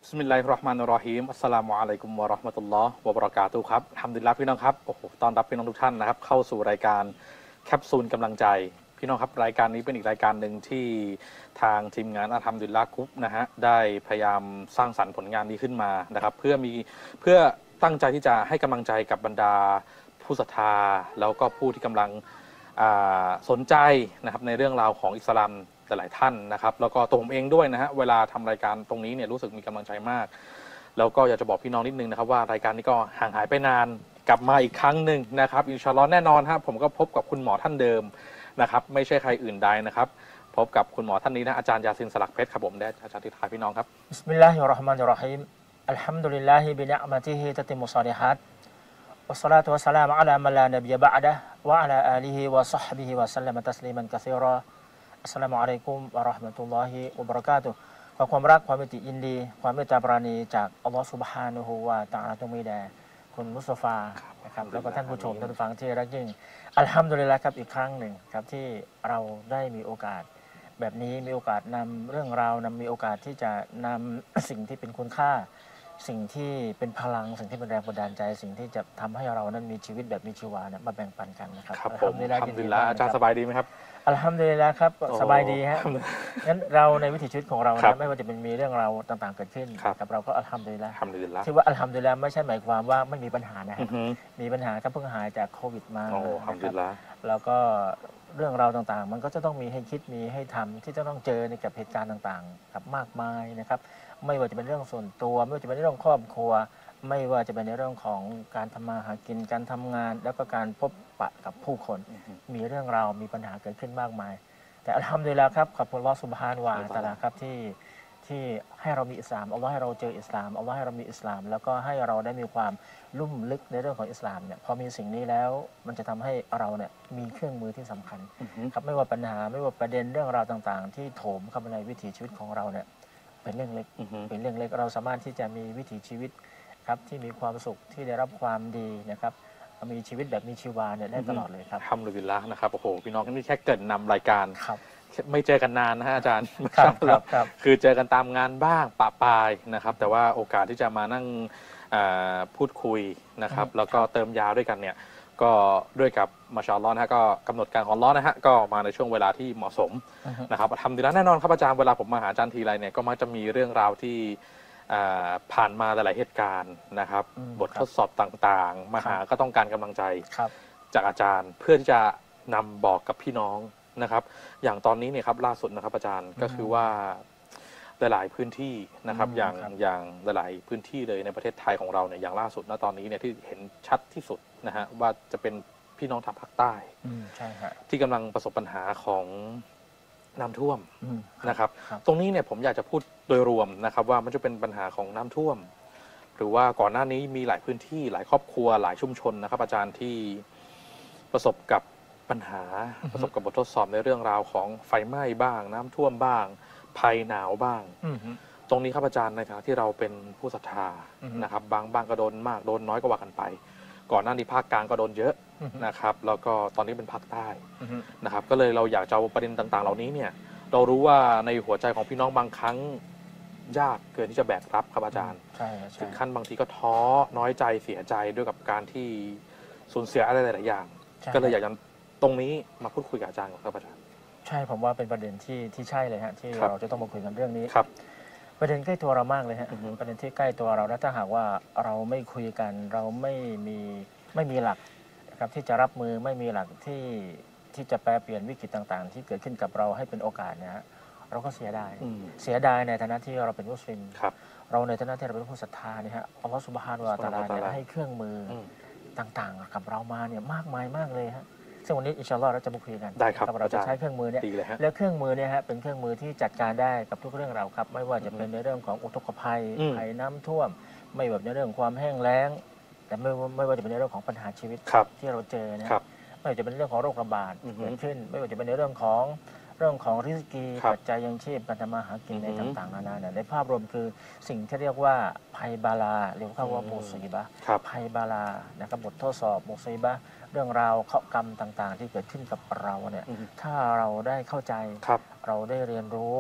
บิสมิลลาฮิรเราะห์มานิรเราะฮีมอัสสลามุอะลัยกุมวะเราะห์มะตุลลอฮ์วะบะเราะกาตุฮ์ครับอัลฮัมดุลิลลาห์พี่น้องครับโอ้โหต้อนรับพี่น้องทุกท่านนะครับเข้าสู่รายการแคปซูลกำลังใจพี่น้องครับรายการนี้เป็นอีกรายการหนึ่งที่ทางทีมงานอัลฮัมดุลิลลาห์กรุ๊ปนะฮะได้พยายามสร้างสรรค์ผลงานนี้ขึ้นมานะครับเพื่อตั้งใจที่จะให้กำลังใจกับบรรดาผู้ศรัทธาแล้วก็ผู้ที่กำลังสนใจนะครับในเรื่องราวของอิสลามหลายๆท่านนะครับแล้วก็ตัวผมเองด้วยนะฮะเวลาทำรายการตรงนี้เนี่ยรู้สึกมีกำลังใจมากแล้วก็อยากจะบอกพี่น้องนิดนึงนะครับว่ารายการนี้ก็ห่างหายไปนานกลับมาอีกครั้งหนึ่งนะครับอินชาอัลลอฮ์แน่นอนครับผมก็พบกับคุณหมอท่านเดิมนะครับไม่ใช่ใครอื่นใดนะครับพบกับคุณหมอท่านนี้นะอาจารย์ยาซินสลักเพชรครับผมได้อาจารย์ทิศทายพี่น้องครับบิสมิลลาฮิรเราะห์มานิรเราะฮีมอัลฮัมดุลิลลาฮิบินิอ์มะติฮิตัติมุศอลิฮัตวัสศอลาตุวัสสลามุอะลามันลานบียะบะอ์ดะฮ์วะอะลาอาลิฮิวะศอฮบิฮิวะซัลลัมตัสลีมันกะซีรออัสสลามุอะลัยกุมวะเราะห์มะตุลลอฮิวะบะเราะกาตุฮ์ขอความรักความเมตตายินดีความเมตตาปราณีจากอัลลอฮฺซุบฮานะฮูวะตะอาลาจงมีแด่คุณมุสตฟานะครับแล้วก็ท่านผู้ชมท่านผู้ฟังที่รักยิ่งอัลฮัมดุลิลลาห์ครับอีกครั้งหนึ่งครับที่เราได้มีโอกาสแบบนี้มีโอกาสนำเรื่องราวนำมีโอกาสที่จะนำ สิ่งที่เป็นคุณค่าสิ่งที่เป็นพลังสิ่งที่เป็นแรงบันดาลใจสิ่งที่จะทำให้เรานั้นมีชีวิตแบบมีชีวาเนี่ยมาแบ่งปันกันนะครับครับผมอัลฮัมดุลิลลาห์อาจารย์สบายดีไหมครับอัลฮัมดุลิลลาห์ครับสบายดีฮะงั้นเราในวิถีชีวิตของเรานะไม่ว่าจะเป็นมีเรื่องราวต่างๆเกิดขึ้นกับเราก็อัลฮัมดุลิลลาห์ที่ว่าอัลฮัมดุลิลลาห์ไม่ใช่หมายความว่าไม่มีปัญหานะมีปัญหาก็เพิ่งหายจากโควิดมานะครับแล้วก็เรื่องราวต่างๆมันก็จะต้องมีให้คิดมีให้ทำที่จะต้องเจอในกับเหตุการณ์ต่างๆกับมากมายนะครับไม่ว่าจะเป็นเรื่องส่วนตัวไม่ว่าจะเป็นเรื่องครอบครัวไม่ว่าจะเป็นในเรื่องของการทำมาหากินการทำงานแล้วก็การพบปะกับผู้คนมีเรื่องราวมีปัญหาเกิดขึ้นมากมายแต่อัลฮัมดุลิลลาห์ครับขอบคุณอัลเลาะห์ซุบฮานะฮูวะตะอาลาครับที่ให้เรามีอิสลามอัลเลาะห์ให้เราเจออิสลามอัลเลาะห์ให้เรามีอิสลามแล้วก็ให้เราได้มีความลุ่มลึกในเรื่องของอิสลามเนี่ยพอมีสิ่งนี้แล้วมันจะทำให้เราเนี่ยมีเครื่องมือที่สำคัญครับไม่ว่าปัญหาไม่ว่าประเด็นเรื่องราวต่างๆที่โถมเข้ามาในวิถีชีวิตของเราเนี่ยเป็นเรื่องเล็กเป็นเรื่องเล็กเราสามารถที่จะมีวิถีชีวิตครับที่มีความสุขที่ได้รับความดีนะครับมีชีวิตแบบมีชีวาเนี่ยได้ตลอดเลยครับอัลฮัมดุลิลลาห์นะครับโอ้โหพี่น้องนี่แค่เกิดนำรายการไม่เจอกันนานนะฮะอาจารย์ครับคือเจอกันตามงานบ้างปะปายนะครับแต่ว่าโอกาสที่จะมานั่งพูดคุยนะครับแล้วก็เติมยาด้วยกันเนี่ยก็ด้วยกับมาชาอัลลอฮ์นะฮะก็กำหนดการของอัลเลาะห์นะฮะก็มาในช่วงเวลาที่เหมาะสมนะครับทำดีแล้วแน่นอนครับอาจารย์เวลาผมมาหาอาจารย์ทีไรเนี่ยก็มักจะมีเรื่องราวที่ผ่านมาหลายเหตุการณ์นะครับบททดสอบต่างๆมาหาก็ต้องการกำลังใจจากอาจารย์เพื่อที่จะนำบอกกับพี่น้องนะครับอย่างตอนนี้เนี่ยครับล่าสุดนะครับอาจารย์ก็คือว่าหลายพื้นที่นะครับอย่างหลายพื้นที่เลยในประเทศไทยของเราเนี่ยอย่างล่าสุดณตอนนี้เนี่ยที่เห็นชัดที่สุดนะฮะว่าจะเป็นพี่น้องทางภาคใต้ที่กำลังประสบปัญหาของน้ำท่วมนะครับตรงนี้เนี่ยผมอยากจะพูดโดยรวมนะครับว่ามันจะเป็นปัญหาของน้ำท่วมหรือว่าก่อนหน้านี้มีหลายพื้นที่หลายครอบครัวหลายชุมชนนะครับอาจารย์ที่ประสบกับปัญหาประสบกับบททดสอบในเรื่องราวของไฟไหม้บ้างน้ำท่วมบ้างภัยหนาวบ้างตรงนี้ครับอาจารย์ในฐานะที่เราเป็นผู้ศรัทธานะครับบางก็โดนมากโดนน้อยก็ว่ากันไปก่อนหน้านี้ภาคกลางก็โดนเยอะนะครับแล้วก็ตอนนี้เป็นภาคใต้นะครับก็เลยเราอยากจะเอาประเด็นต่างๆเหล่านี้เนี่ยเรารู้ว่าในหัวใจของพี่น้องบางครั้งยากเกินที่จะแบกรับครับอาจารย์ถึงขั้นบางทีก็ท้อน้อยใจเสียใจด้วยกับการที่สูญเสียอะไรหลายๆอย่างก็เลยอยากจะตรงนี้มาพูดคุยกับอาจารย์ครับอาจารย์ใช่ผมว่าเป็นประเด็นที่ใช่เลยฮะที่เราจะต้องมาคุยกันเรื่องนี้ครับประเด็นใกล้ตัวเรามากเลยฮะประเด็นที่ใกล้ตัวเราและถ้าหากว่าเราไม่คุยกันเราไม่มีหลักนะครับที่จะรับมือไม่มีหลักที่จะแปลเปลี่ยนวิกฤตต่างๆที่เกิดขึ้นกับเราให้เป็นโอกาสนะฮะเราก็เสียดายในฐานะที่เราเป็นมุสลิมเราในฐานะที่เราเป็นผู้ศรัทธาเนี่ยฮะอัลลอฮฺซุบฮานะฮูวะตะอาลาเนี่ยให้เครื่องมือต่างๆกับเรามาเนี่ยมากมายมากเลยฮะซึ่งวันนี้อินชาอัลลอฮ์เราจะมาคุยกันได้ครับเราจะใช้เครื่องมือเนี่ยและเครื่องมือเนี่ยฮะเป็นเครื่องมือที่จัดการได้กับทุกเรื่องราวครับไม่ว่าจะเป็นในเรื่องของอุทกภัยภัยน้ำท่วมไม่ว่าในเรื่องความแห้งแล้งแต่ไม่ว่าจะเป็นในเรื่องของปัญหาชีวิตที่เราเจอนะไม่ว่าจะเป็นเรื่องของโรคระบาดเกิดขึ้นไม่ว่าจะเป็นในเรื่องของริสกีปัจจัยยังชีพการทำมาหากินในต่างๆนานาในภาพรวมคือสิ่งที่เรียกว่าภัยบาลาหรือว่ามุซีบะห์ภัยบาลานะครับบททดสอบมุซีบะห์เรื่องราวเคราะห์กรรมต่างๆที่เกิดขึ้นกับเราเนี่ยถ้าเราได้เข้าใจเราได้เรียนรู้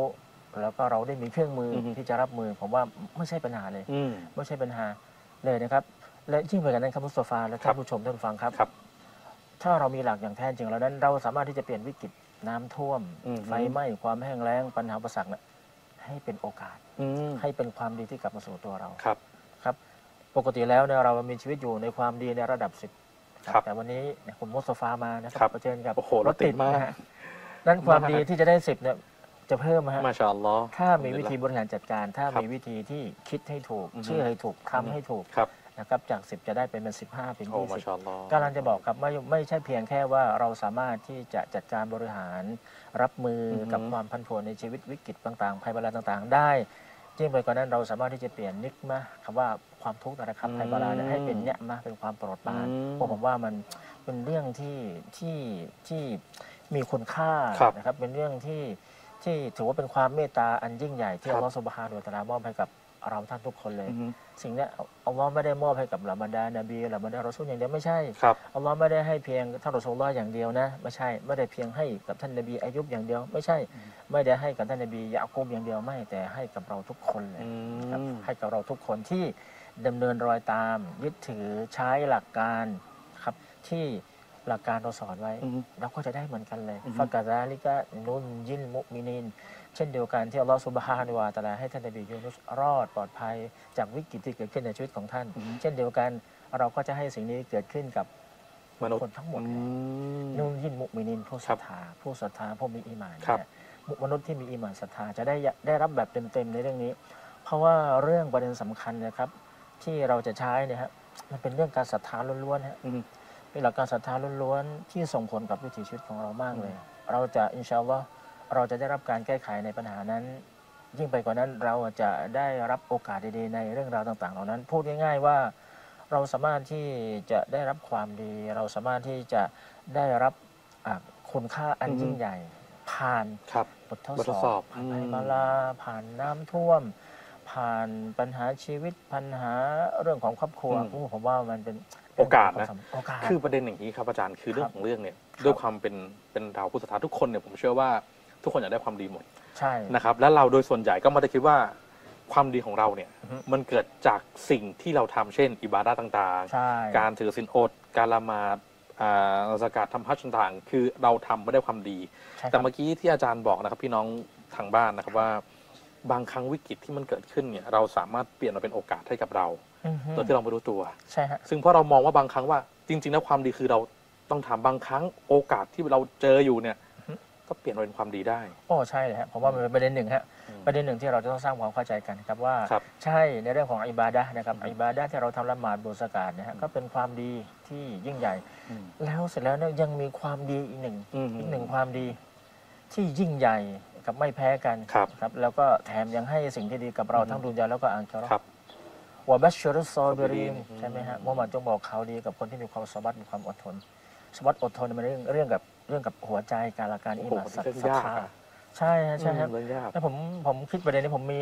แล้วก็เราได้มีเครื่องมือที่จะรับมือผมว่าไม่ใช่ปัญหาเลยไม่ใช่ปัญหาเลยนะครับและยิ่งไปกว่านั้นครับมุสตาฟาและท่านผู้ชมท่านฟังครับถ้าเรามีหลักอย่างแท้จริงแล้วนั้นเราสามารถที่จะเปลี่ยนวิกฤตน้ำท่วมไฟไหม้ความแห้งแล้งปัญหาอุปสรรคให้เป็นโอกาสให้เป็นความดีที่กลับมาสู่ตัวเราครับปกติแล้วเนี่ยเรามีชีวิตอยู่ในความดีในระดับ10แต่วันนี้คุณมุสตาฟามานะครับเผชิญกับรถติดมากนั้นความดีที่จะได้10เนี่ยจะเพิ่มฮะมาชาอัลลอฮ์ถ้ามีวิธีบริหารจัดการถ้ามีวิธีที่คิดให้ถูกเชื่อให้ถูกทำให้ถูกนะครับจาก10จะได้เป็น15เป็น20กำลังจะบอกครับไม่ใช่เพียงแค่ว่าเราสามารถที่จะจัดการบริหารรับมือกับความผันผวนในชีวิตวิกฤตต่างๆภัยบาลาต่างๆได้ยิ่งไปกว่านั้นเราสามารถที่จะเปลี่ยนนิกมะคำว่าความทุกข์นะครับภัยบาลาให้เป็นเนี้ยมาเป็นความโปรดปรานผมว่ามันเป็นเรื่องที่มีคุณค่านะครับเป็นเรื่องที่ถือว่าเป็นความเมตตาอันยิ่งใหญ่ที่อัลลอฮฺซุบฮานะฮูวะตะอาลามอบให้กับเราท่านทุกคนเลยสิ่งนี้อัลลอฮ์ไม่ได้มอบให้กับเหล่าบรรดานบีเหล่าบรรดารอซูลอย่างเดียวไม่ใช่อัลลอฮ์ไม่ได้ให้เพียงท่านรอซูลุลลอฮ์อย่างเดียวนะไม่ใช่ไม่ได้เพียงให้กับท่านนบีอายุบอย่างเดียวไม่ใช่ไม่ได้ให้กับท่านนบียะกูบอย่างเดียวไม่แต่ให้กับเราทุกคนเลยครับให้กับเราทุกคนที่ดำเนินรอยตามยึดถือใช้หลักการครับที่หลักการเราสอนไว้เราก็จะได้เหมือนกันเลยฟักกะซาลิกะนุนยินมุมินีนเช่นเดียวกันที่อัลลอฮฺซุบฮานะฮูวะตะอาลาให้ท่านนบียูนุสรอดปลอดภัยจากวิกฤตที่เกิดขึ้นในชีวิตของท่านเช่นเดียวกันเราก็จะให้สิ่งนี้เกิดขึ้นกับมนุษย์ทั้งหมดนุนยินมุมินีนผู้ศรัทธาผู้มีอีหม่านมนุษย์ที่มีอีหม่านศรัทธาจะได้รับแบบเต็มๆในเรื่องนี้เพราะว่าเรื่องประเด็นสำคัญนะครับที่เราจะใช้เนี่ยฮะมันเป็นเรื่องการศรัทธาล้วนๆฮะเป็นหลักการศรัทธาล้วนๆที่ส่งผลกับวิถีชีวิตของเรามากเลยเราจะอินชาอัลลอฮ์เราจะได้รับการแก้ไขในปัญหานั้นยิ่งไปกว่านั้นเราจะได้รับโอกาสดีๆในเรื่องราวต่างๆเหล่านั้นพูดง่ายๆว่าเราสามารถที่จะได้รับความดีเราสามารถที่จะได้รับคุณค่าอันยิ่งใหญ่ผ่านบททดสอบผ่านภัยบาลาผ่านน้ำท่วมผ่านปัญหาชีวิตปัญหาเรื่องของครอบครัวผมว่ามันเป็นโอกาสนะคือประเด็นอย่างนี้ครับอาจารย์คือเรื่องของเรื่องเนี่ยด้วยความเป็นเราผู้ศรัทธาทุกคนเนี่ยผมเชื่อว่าทุกคนอยากได้ความดีหมดใช่นะครับและเราโดยส่วนใหญ่ก็ไม่ได้คิดว่าความดีของเราเนี่ยมันเกิดจากสิ่งที่เราทำเช่นอิบาดะห์ต่างๆการถือศีลอดการละหมาดซะกาตทำฮัจญ์ต่างๆคือเราทำไม่ได้ความดีแต่เมื่อกี้ที่อาจารย์บอกนะครับพี่น้องทางบ้านนะครับว่าบางครั้งวิกฤตที่มันเกิดขึ้นเนี่ยเราสามารถเปลี่ยนมาเป็นโอกาสให้กับเราโดยที่เราไม่รู้ตัวใช่ฮะซึ่งเพราะเรามองว่าบางครั้งว่าจริงๆแล้วความดีคือเราต้องทำบางครั้งโอกาสที่เราเจออยู่เนี่ยก็เปลี่ยนมาเป็นความดีได้โอ้ใช่เลยฮะผมว่ามันเป็นประเด็นหนึ่งฮะประเด็นหนึ่งที่เราจะต้องสร้างความเข้าใจกันครับว่าใช่ในเรื่องของอิบาดะห์นะครับอิบาดะห์ที่เราทำละหมาดบูชาการนะฮะก็เป็นความดีที่ยิ่งใหญ่แล้วเสร็จแล้วเนี่ยยังมีความดีอีกหนึ่งความดีที่ยิ่งใหญ่กับไม่แพ้กันครับแล้วก็แถมยังให้สิ่งที่ดีกับเราทั้งดุนยาแล้วก็อาคิเราะห์วะบัชชิรุสซอบิรินใช่ไหมฮะมุฮัมมัดจงบอกข่าวดีกับคนที่มีความสบัดมีความอดทนสบัดอดทนมันเรื่องกับหัวใจการละการอิหม่านศรัทธาใช่ใช่ครับแล้วผมคิดประเด็นนี้ผมมี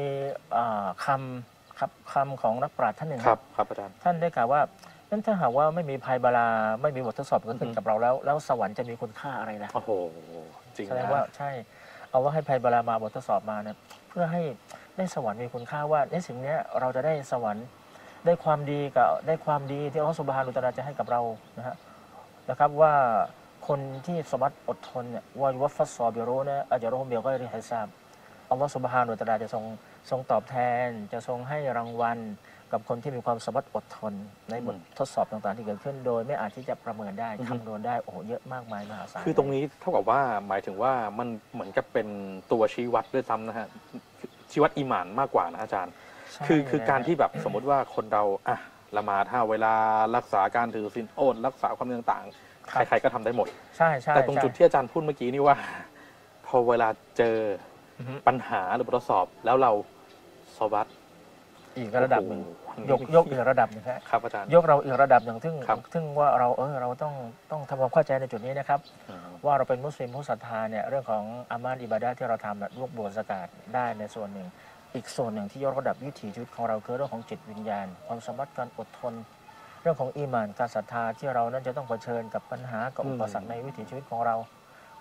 คำของนักปราชญ์ท่านหนึ่งครับอาจารย์ท่านได้กล่าวว่านั่นถ้าหากว่าไม่มีภัยบาลาไม่มีบททดสอบเกิดขึ้นกับเราแล้วสวรรค์จะมีคุณค่าอะไรล่ะโอ้โหจริงแสดงว่าใช่เอาว่าให้ภัยบาลามาบททดสอบมาเนี่ยเพื่อให้ได้สวรรค์มีคุณค่าว่าในสิ่งนี้เราจะได้สวรรค์ได้ความดีที่อัลลอฮฺซุบฮานะฮูวะตะอาลาจะให้กับเรานะครับว่าคนที่สบัดอดทนเนี่ยวะยุฟัสซอบิรูนะอัจรุฮุมบิฆอยริฮิซาบอัลลอฮฺซุบฮานะฮูวะตะอาลาจะทรงตอบแทนจะทรงให้รางวัลกับคนที่มีความสบัดอดทนในบททดสอบต่างๆที่เกิดขึ้นโดยไม่อาจที่จะประเมินได้คำนวณได้โอ้โหเยอะมากมายมหาศาลคือตรงนี้เท่ากับว่าหมายถึงว่ามันเหมือนกับเป็นตัวชี้วัดด้วยซ้ำนะฮะชี้วัดอีหม่านมากกว่านะอาจารย์คือการที่แบบสมมติว่าคนเราละหมาด5 เวลารักษาการถือศีลอดรักษาความต่างๆใครๆก็ทำได้หมดใช่แต่ตรงจุดที่อาจารย์พูดเมื่อกี้นี่ว่าพอเวลาเจอปัญหาหรือบททดสอบแล้วเราซอบัตอีกระดับหนึ่งยกอีกระดับหนึ่งครับอาจารย์ยกเราอีกระดับหนึ่งซึ่งว่าเราต้องทำความเข้าใจในจุดนี้นะครับว่าเราเป็นมุสลิมผู้ศรัทธาเนี่ยเรื่องของอามาลอิบาดะห์ที่เราทำลูกบวชซะกาตได้ในส่วนหนึ่งอีกส่วนหนึ่งที่ยกระดับวิถีชีวิตของเราคือเรื่องของจิตวิญญาณความสามารถการอดทนเรื่องของอีหม่านการศรัทธาที่เรานั้นจะต้องเผชิญกับปัญหากับอุปสรรคในวิถีชีวิตของเราค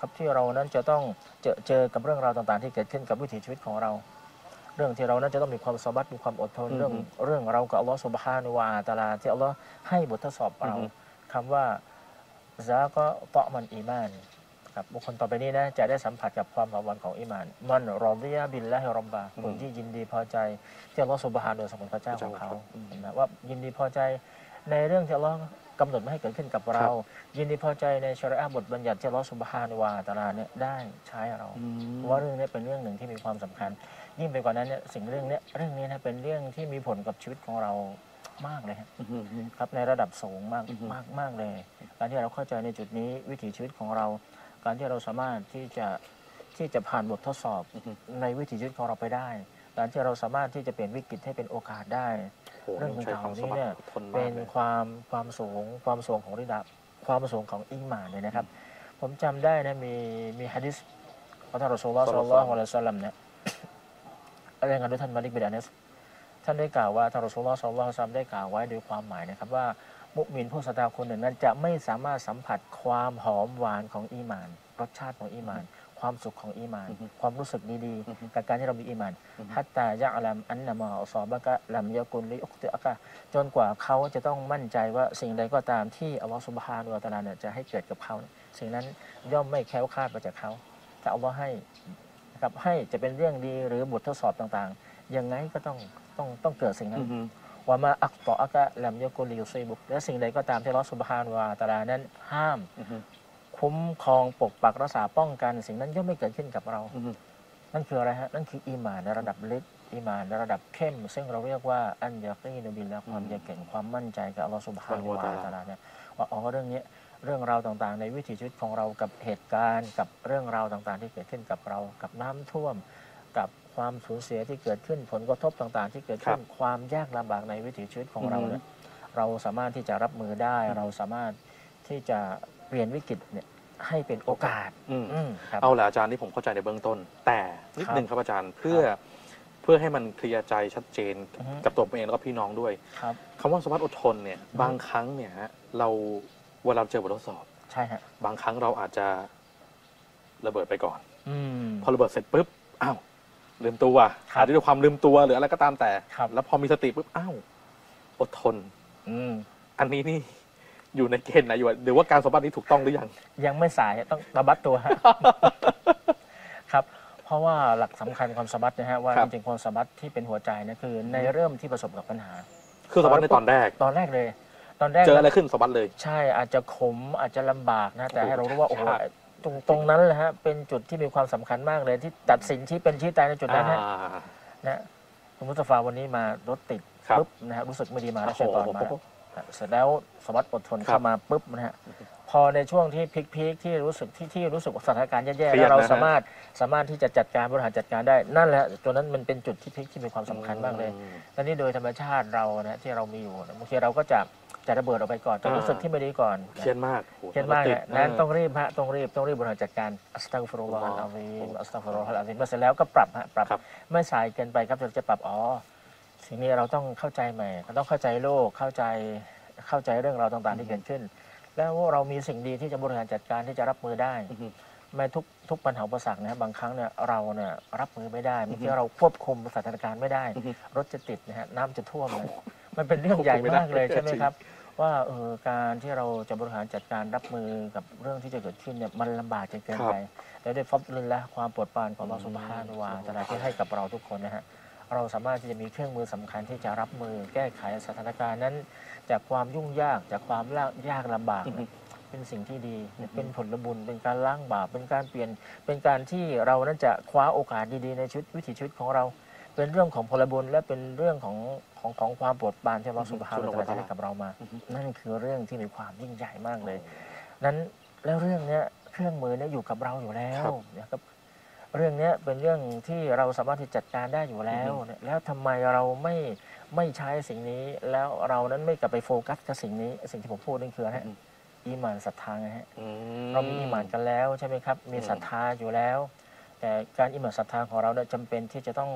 ครับที่เรานั้นจะต้องเจอกับเรื่องราวต่างๆที่เกิดขึ้นกับวิถีชีวิตของเราเรื่องที่เรานั้นจะต้องมีความสบัดมีความอดทนเรื่องเรากับอัลลอฮฺซุบฮานะฮูวะตะอาลาที่อัลลอฮฺให้บททดสอบเราคำว่าซาก็ตอมันอีมานครับบุคคลต่อไปนี้นะจะได้สัมผัสกับความหวังของอีมานมันรอฎิยะบิลลาฮิร็อบบะคนที่ยินดีพอใจที่อัลลอฮฺซุบฮานะฮูวะตะอาลาเป็นพระเจ้าของเขาว่ายินดีพอใจในเรื่องที่อัลลอฮฺกำหนดไม่ให้เกิดขึ้นกับเรายินดีพอใจในชะรีอะห์บทบัญญัติที่อัลลอฮฺซุบฮานะฮูวะตะอาลาเนี่ยได้ใช้เราว่าเรื่องนี้เป็นเรื่องหนึ่งที่มีความสำคัญยิ่งไปกว่านั้นเนี่ยเรื่องนี้นะเป็นเรื่องที่มีผลกับชีวิตของเรามากเลยครับในระดับสูงมากเลยการที่เราเข้าใจในจุดนี้วิถีชีวิตของเราการที่เราสามารถที่จะผ่านบททดสอบในวิถีชีวิตของเราไปได้การที่เราสามารถที่จะเปลี่ยนวิกฤตให้เป็นโอกาสได้เรื่องต่างๆนี้เนี่ยเป็นความสูงของระดับความสูงของอีหม่านเลยนะครับผมจำได้นะมีหะดีษของท่านรอซูลุลลอฮ์ ศ็อลลัลลอฮุอะลัยฮิวะซัลลัมเนี่ยรายงานโดยท่านมาลิกบินอานัสท่านได้กล่าวว่าท่านรอซูลุลลอฮ์ ศ็อลลัลลอฮุอะลัยฮิวะซัลลัมได้กล่าวไว้โดยความหมายนะครับว่ามุมินผู้ศรัทธาคนหนึ่งนั้นจะไม่สามารถสัมผัสความหอมหวานของอีหม่านรสชาติของอีหม่านความสุขของอีหม่านความรู้สึกดีๆกับการที่เรามีอีหม่านฮัตตายะอัลัมอันนะมาอัศอบะกะลัมยะกุนลิอุกติอะกะจนกว่าเขาจะต้องมั่นใจว่าสิ่งใดก็ตามที่อัลลอฮฺซุบฮานะฮูวะตะอาลาเนี่ยจะให้เกิดกับเขาสิ่งนั้นย่อมไม่แคล้วคลาดไปจากเขาแต่อัลลอฮ์ให้นะครับให้จะเป็นเรื่องดีหรือบททดสอบต่างๆยังไงก็ต้องเกิดสิ่งนั้นว่ามาอักตออะกะลัมยะกุนลิยุซีบุกและสิ่งใดก็ตามที่อัลลอฮฺซุบฮานะฮูวะตะอาลานั้นห้ามคุ้มครองปกปักรักษาป้องกันสิ่งนั้นย่อมไม่เกิดขึ้นกับเรานั่นคืออะไรฮะนั่นคืออีหม่านในระดับลึกอีหม่านในระดับเข้มซึ่งเราเรียกว่าอันยะกีนบิลละความยะเก่งความมั่นใจกับอัลลอฮฺซุบฮานะฮูวะตะอาลาเนี่ยว่าเรื่องนี้เรื่องราวต่างๆในวิถีชีวิตของเรากับเหตุการณ์กับเรื่องราวต่างๆที่เกิดขึ้นกับเรากับน้ำท่วมกับความสูญเสียที่เกิดขึ้นผลกระทบต่างๆที่เกิดขึ้นความยากลำบากในวิถีชีวิตของเราเนี่ยเราสามารถที่จะรับมือได้เราสามารถที่จะเปลี่ยนวิกฤตเนี่ยให้เป็นโอกาสเอาละอาจารย์ที่ผมเข้าใจในเบื้องต้นแต่นิดนึงครับอาจารย์เพื่อให้มันเคลียร์ใจชัดเจนกับตัวผมเองแล้วก็พี่น้องด้วยคำว่าสมรรถอดทนเนี่ยบางครั้งเนี่ยเราเวลาเจอบททดสอบใช่ฮะบางครั้งเราอาจจะระเบิดไปก่อนพอระเบิดเสร็จปุ๊บอ้าวลืมตัวอาจจะด้วยความลืมตัวหรืออะไรก็ตามแต่แล้วพอมีสติปุ๊บอ้าวอดทนอันนี้นี่อยู่ในเกณฑ์ไหนอยู่หรือว่าการสมบัตินี้ถูกต้องหรือยังไม่สายต้องระบัดตัวครับเพราะว่าหลักสำคัญความสมบัตินะฮะว่าจริงๆความสมบัติที่เป็นหัวใจนะคือในเริ่มที่ประสบกับปัญหาคือสมบัติในตอนแรกเลยตอนแรกเจออะไรขึ้นสมบัติเลยใช่อาจจะขมอาจจะลำบากนะแต่ให้เรารู้ว่าโอ้โหตรงนั้นแหละฮะเป็นจุดที่มีความสำคัญมากเลยที่ตัดสินชี้เป็นชี้ตายในจุดนั้นนะคุณมุสตาฟาวันนี้มารถติดปุ๊บนะฮะรู้สึกไม่ดีมาแล้วเชิญตอนมาเสร็จแล้วสมบัติอดทนเข้ามาปุ๊บนะฮะพอในช่วงที่พีคที่รู้สึกสถานการณ์แย่ๆแล้วเราสามารถที่จะจัดการบริหารจัดการได้นั่นแหละตัวนั้นมันเป็นจุดที่พีคที่มีความสำคัญมากเลยและนี่โดยธรรมชาติเรานะที่เรามีอยู่บางทีเราก็จะระเบิดออกไปก่อนจะรู้สึกที่ไม่ดีก่อนเครียดมากนั้นต้องรีบบริหารจัดการอัสตัฆฟิรุลลอฮ์อะซีมอัสตัฆฟิรุลลอฮ์อะซีมเสร็จแล้วก็ปรับไม่สายเกินไปครับจะปรับสิ่งนี้เราต้องเข้าใจใหม่เราต้องเข้าใจโลกเข้าใจเรื่องราวต่างๆที่เกิดขึ้นแล้วเรามีสิ่งดีที่จะบริหารจัดการที่จะรับมือได้ไม่ทุกปัญหาอุปสรรคนะบางครั้งเนี่ยเราเนี่ยรับมือไม่ได้บางทีเราควบคุมสถานการณ์ไม่ได้รถจะติดนะฮะน้ำจะท่วมเลยมันเป็นเรื่องใหญ่มากเลยใช่ไหมครับว่าการที่เราจะบริหารจัดการรับมือกับเรื่องที่จะเกิดขึ้นเนี่ยมันลำบากจนเกินไปแล้วด้วยฟัดลิลละความโปรดปรานของอัลเลาะห์ซุบฮานะฮูวะตะอาลาที่ให้กับเราทุกคนนะฮะเราสามารถที่จะมีเครื่องมือสำคัญที่จะรับมือแก้ไขสถานการณ์นั้นจากความยุ่งยากจากความยากลำบากเป็นสิ่งที่ดีเป็นผลบุญเป็นการล้างบาปเป็นการเปลี่ยนเป็นการที่เรานั้นจะคว้าโอกาสดีๆในชีวิตวิถีชีวิตของเราเป็นเรื่องของผลบุญและเป็นเรื่องของความโปรดปรานที่อัลเลาะห์ซุบฮานะฮูวะตะอาลาให้กับเรามานั่นคือเรื่องที่มีความยิ่งใหญ่มากเลยนั้นแล้วเรื่องนี้เครื่องมือนี้อยู่กับเราอยู่แล้วนะครับเรื่องนี้เป็นเรื่องที่เราสามารถที่จัดการได้อยู่แล้วทำไมเราไม่ใช้สิ่งนี้แล้วเรานั้นไม่กลับไปโฟกัสกับสิ่งนี้สิ่งที่ผมพูดนั่นคืออีหม่านศรัทธาไงฮะเรามีอีหม่านกันแล้วใช่ไหมครับมีศรัทธาอยู่แล้วแต่การอีหม่านศรัทธาของเราเนี่ยจำเป็นที่จะต้อง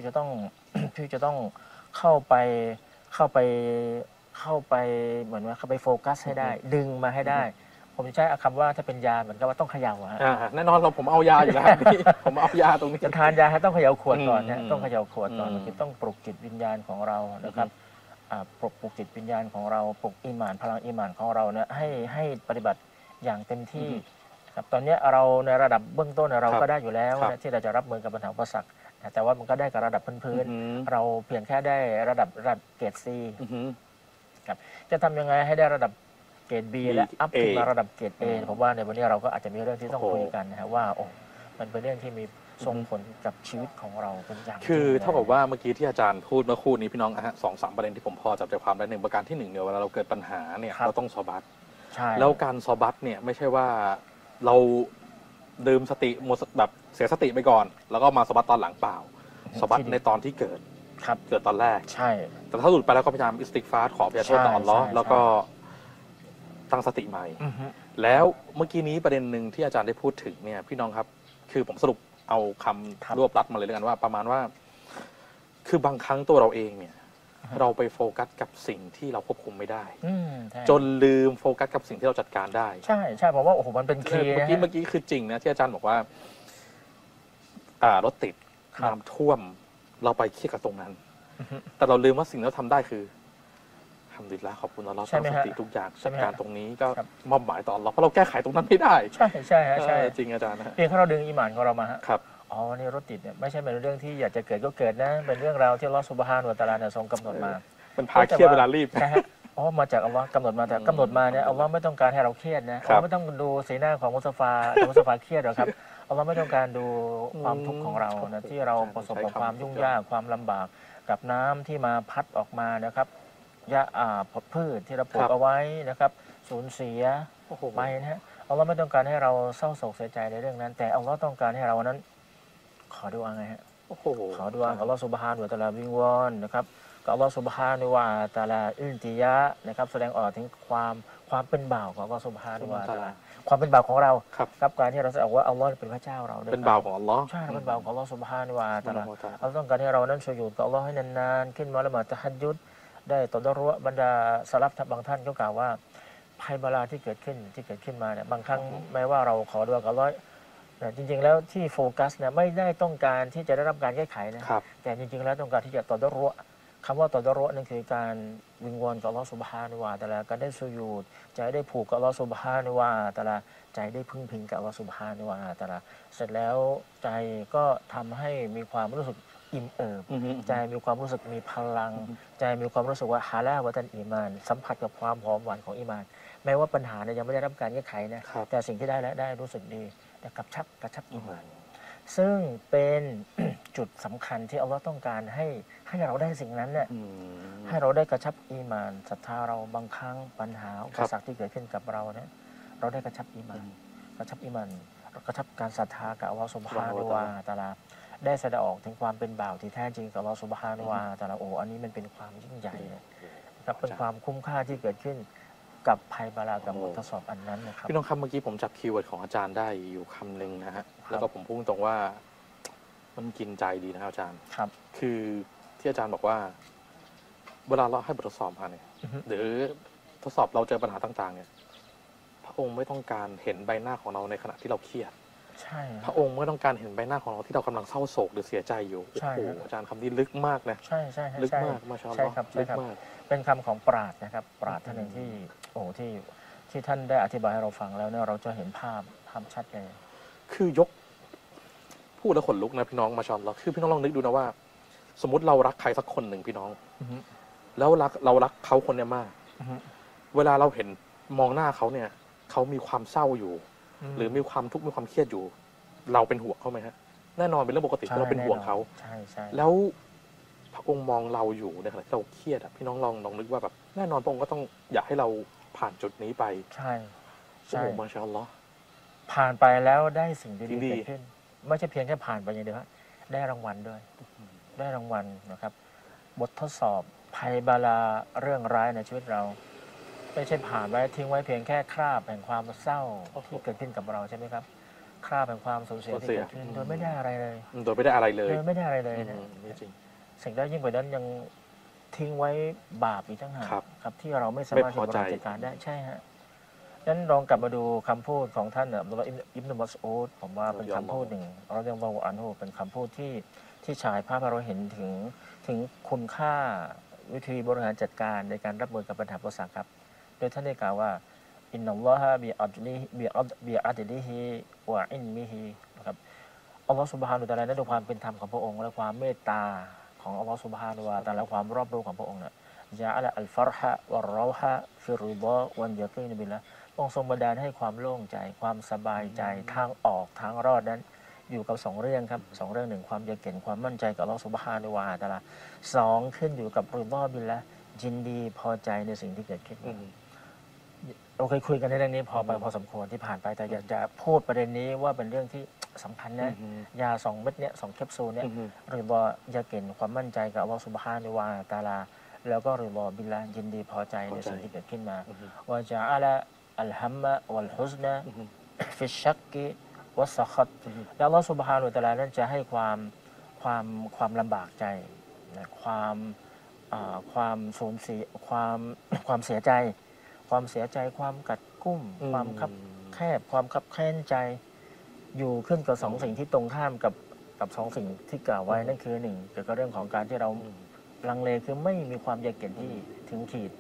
เข้าไปเหมือนว่าเข้าไปโฟกัสให้ได้ดึงมาให้ได้ผมใช้คำว่าถ้าเป็นยาเหมือนกับว่าต้องเขย่าฮะแน่นอนผมเอายาอยู่แล้วนี่ผมเอายาตรงนี้จะทานยาต้องเขย่าขวดก่อนนะต้องเขย่าขวดก่อนคือต้องปลุกจิตวิญญาณของเรานะครับปลุกจิตวิญญาณของเราปลุกอีหม่านพลังอีหม่านของเราเนี่ยให้ปฏิบัติอย่างเต็มที่ครับตอนนี้เราในระดับเบื้องต้นเราก็ได้อยู่แล้วที่เราจะรับมือกับปัญหาอุปสรรคแต่ว่ามันก็ได้กับระดับพื้นๆเราเพียงแค่ได้ระดับเกรด C ครับจะทำยังไงให้ได้ระดับเกรด B และอัพขึ้นมาระดับเกรด A ผมว่าในวันนี้เราก็อาจจะมีเรื่องที่ต้องคุยกันนะครับว่าโอ้มันเป็นเรื่องที่มีส่งผลกับชีวิตของเราเป็นอย่างคือเท่ากับว่าเมื่อกี้ที่อาจารย์พูดเมื่อคู่นี้พี่น้องฮะ2-3 ประเด็นที่ผมพอจับใจความได้1ประการที่1เนี่ยเวลาเราเกิดปัญหาเนี่ยเราต้องซอบัตแล้วการซอบัตเนี่ยไม่ใช่ว่าเราดื่มสติหมดแบบเสียสติไปก่อนแล้วก็มาซอบัตตอนหลังเปล่าซอบัตในตอนที่เกิดตอนแรกใช่แต่ถ้าหลุดไปแล้วก็พยายามอิสติกฟาร์ขอพยาโทษต่ออัลเลาะห์แล้วก็ตั้งสติใหม่แล้วเมื่อกี้นี้ประเด็นหนึ่งที่อาจารย์ได้พูดถึงเนี่ยพี่น้องครับคือผมสรุปเอาคำรวบรัดมาเลยแล้วกันว่าประมาณว่าคือบางครั้งตัวเราเองเนี่ยเราไปโฟกัสกับสิ่งที่เราควบคุมไม่ได้จนลืมโฟกัสกับสิ่งที่เราจัดการได้ใช่ผมว่าโอ้โหมันเป็นคีย์เมื่อกี้คือจริงนะที่อาจารย์บอกว่ารถติดน้ำท่วมเราไปเครียดกับตรงนั้นแต่เราลืมว่าสิ่งที่เราทำได้คือทำดีแล้วขอบคุณอัลเลาะห์ตั้งสติทุกอย่างจัดการตรงนี้ก็มอบหมายต่ออัลเลาะห์เพราะเราแก้ไขตรงนั้นไม่ได้ใช่จริงอาจารย์เพียงแค่เราดึงอีหม่านของเรามาครับอ๋อนี่รถติดเนี่ยไม่ใช่เป็นเรื่องที่อยากจะเกิดก็เกิดนะเป็นเรื่องราวที่อัลเลาะห์ซุบฮานะฮูวะตะอาลาเนี่ยทรงกำหนดมาเป็นพาเครียดเวลารีบใช่ฮะอ๋อมาจากอัลเลาะห์กำหนดมาแต่กำหนดมาเนี่ยอัลเลาะห์ไม่ต้องการให้เราเครียดนะเราไม่ต้องดูสีหน้าของมุสตาฟาเครียดหรอกครับอัลเลาะห์ไม่ต้องการดูความทุกข์ของเรานะที่เราประสบกับความยุ่งยากความลำบากกับน้ำที่มาพัดออกมานะครับหญ้าพืชที่เราปลูกเอาไว้นะครับสูญเสียไปนะฮะอัลเลาะห์ไม่ต้องการให้เราเศร้าโศกเสียใจในเรื่องนั้นแต่อัลเลาะห์ต้องการให้เรานั้นขอดุอาไงฮะขอดุอาอัลเลาะห์ซุบฮานะฮูวะตะอาลาวิงวอนนะครับกับอัลเลาะห์ซุบฮานะฮูวะตะอาลาอิลติยะนะครับแสดงออกถึงความเป็นบ่าวของอัลเลาะห์ซุบฮานะฮูวะตะอาลาความเป็นบ่าวของเราครับการที่เราจะบอกว่าอัลเลาะห์เป็นพระเจ้าเราเป็นบ่าวของอัลเลาะห์ใช่เป็นบ่าวของอัลเลาะห์ซุบฮานะฮูวะตะอาลาเราต้องการให้เรานั้นสุญูดกับอัลเลาะห์ให้นานๆขึ้นมาละหมาดตะฮัจญุดได้ตอดรุบรรดาสลับบางท่านก็กล่าวว่าภัยบาลาที่เกิดขึ้นมาเนี่ยบางครั้งแม้ว่าเราขอดุอากับอัลเลาะห์จริงๆแล้วที่โฟกัสเนี่ยไม่ได้ต้องการที่จะได้รับการแก้ไขนะแต่จริงๆแล้วต้องการที่จะตอดรุคำว่าตอดรุนั่นคือการวิงวอนกับอัลเลาะห์ซุบฮานะฮูวะตะอาลาการได้สุญูดใจได้ผูกกับอัลเลาะห์ซุบฮานะฮูวะตะอาลาใจได้พึ่งพิงกับอัลเลาะห์ซุบฮานะฮูวะตะอาลาเสร็จแล้วใจก็ทำให้มีความรู้สึกอิ่มเอิบใจมีความรู้สึกมีพลังใจมีความรู้สึกว่าฮาลาวะตันอีมานสัมผัสกับความหอมหวานของอีมานแม้ว่าปัญหาเนี่ยยังไม่ได้รับการแก้ไขนะแต่สิ่งที่ได้แล้วได้รู้สึกดีกระชับอีมานซึ่งเป็นจุดสำคัญที่อัลเลาะห์ต้องการให้เราได้สิ่งนั้นเนี่ยให้เราได้กระชับอีมานศรัทธาเราบางครั้งปัญหาอุปสรรคที่เกิดขึ้นกับเราเนี่ยเราได้กระชับอีมานกระชับการศรัทธากับอัลเลาะห์ซุบฮานะฮูวะตะอาลาได้แสดงออกถึงความเป็นบ่าวที่แท้จริงกับอัลเลาะห์ซุบฮานะฮูวะตะอาลาโอ้อันนี้มันเป็นความยิ่งใหญ่นะครับเป็นความคุ้มค่าที่เกิดขึ้นกับภัยบาลากับบททดสอบอันนั้นนะครับพี่น้องคำเมื่อกี้ผมจับคีย์เวิร์ดของอาจารย์ได้อยู่คำหนึ่งนะฮะแล้วก็ผมพูดตรงว่ามันกินใจดีนะครับอาจารย์ครับคือที่อาจารย์บอกว่าเวลาเราให้บททดสอบมาเนี่ยหรือทดสอบเราเจอปัญหาต่างๆเนี่ยพระองค์ไม่ต้องการเห็นใบหน้าของเราในขณะที่เราเครียดใช่พระองค์ไม่ต้องการเห็นใบหน้าของเราที่เรากำลังเศร้าโศกหรือเสียใจอยู่โอ้โหอาจารย์คำนี้ลึกมากนะใช่ลึกมากมาชาอัลลอฮ์ลึกมากเป็นคำของปราชญ์นะครับปราชญ์ท่านหนึ่งที่โอ้ที่ท่านได้อธิบายให้เราฟังแล้วเนี่ยเราจะเห็นภาพชัดเลยคือยกพูดแล้วขนลุกนะพี่น้องมาชาอัลลอฮ์คือพี่น้องลองนึกดูนะว่าสมมติเรารักใครสักคนหนึ่งพี่น้องแล้วเรารักเขาคนนี้มากเวลาเราเห็นมองหน้าเขาเนี่ยเขามีความเศร้าอยู่หรือมีความทุกข์มีความเครียดอยู่เราเป็นห่วงเขาไหมฮะแน่นอนเป็นเรื่องปกติที่เราเป็นห่วงเขาแล้วพระองค์มองเราอยู่ในขณะที่เราเครียดพี่น้องลองนึกว่าแบบแน่นอนพระองค์ก็ต้องอยากให้เราผ่านจุดนี้ไปใช่โอ้มาชาอัลลอฮ์ผ่านไปแล้วได้สิ่งดีๆเกิดขึ้นไม่ใช่เพียงแค่ผ่านไปอย่างเดียวได้รางวัลด้วยได้รางวัลนะครับบททดสอบภัยบาลาเรื่องร้ายในชีวิตเราไม่ใช่ผ่านไว้ทิ้งไว้เพียงแค่คราบแห่งความเศร้าที่เกิดขึ้นกับเราใช่ไหมครับคราบแห่งความสูญเสียที่เกิดขึ้นโดยไม่ได้อะไรเลยโดยไม่ได้อะไรเลยนะสิ่งที่ยิ่งกว่านั้นยังทิ้งไว้บาปอีกต่างหากครับที่เราไม่สามารถจะจัดการได้ใช่ฮะนั้นลองกลับมาดูคำพูดของท่านอับดุลลอฮ์อิบนุมัสอูดผมว่าเป็นคำพูดหนึ่งเราเรียกว่าอันโฮเป็นคำพูดที่ฉายภาพให้เราเห็นถึงคุณค่าวิธีบริหารจัดการในการรับมือกับปัญหาอุปสรรคครับโดยท่านได้กล่าวว่าอินนัลลอฮะบิอัดลิฮิวะอินมิฮินะครับอัลลอฮฺซุบฮานุวะตะอาลาด้วยความเป็นธรรมของพระองค์และความเมตตาของอัลลอฮฺซุบฮานุวะตะอาลาและความรอบรู้ของพระองค์เนี่ยยาอัลฟารฮะวัรรอฮะฟิริฎอวันยะกีนบิลละองค์ทรงบันดาลให้ความโล่งใจความสบายใจทางออกทางรอดนั้นอยู่กับ2 เรื่องครับ2 เรื่องหนึ่งความยะเก็นความมั่นใจกับอัลลอฮฺซุบฮานุวะตะอาลา2ขึ้นอยู่กับริฎอบิลละยินดีพอใจในสิ่งที่เกิดขึ้นเราเคยคุยกันในเรื่องนี้พอสมควรที่ผ่านไปแต่อยากจะพูดประเด็นนี้ว่าเป็นเรื่องที่สำคัญนะยา2 เม็ดเนี้ย2 แคปซูลเนี้ยริฎอยะเก็นความมั่นใจกับอัลลอฮฺซุบฮานุวะตะอาลาแล้วก็ริฎอบิลละยินดีพอใจในสิ่งที่เกิดขึ้นมาวะญะอะละอัลฮัมมะวัลฮุซนะฟิชชักกิวัสซะคัตแล้วอัลลอฮฺซุบฮานุวะตะอาลานั้นจะให้ความลำบากใจความสูญเสียความเสียใจความกัดกุ้มความคับแคบความคับแค้นใจอยู่ขึ้นกับ2 สิ่งที่ตรงข้ามกับ2 สิ่งที่กล่าวไว้นั่นคือ1เกี่ยวกับเรื่องของการที่เราลังเลคือไม่มีความยะเก็นที่ถึงขีด